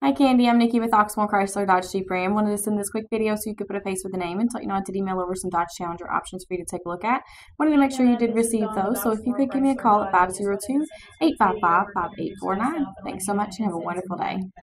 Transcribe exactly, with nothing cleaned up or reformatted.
Hi Candy, I'm Nikki with Oxmoor Chrysler Dodge Jeep Ram. Wanted to send this quick video so you could put a face with a name and let you know I did email over some Dodge Challenger options for you to take a look at. Wanted to make sure you did receive those, so if you could give me a call at five zero two, eight five five, five eight four nine. Thanks so much and have a wonderful day.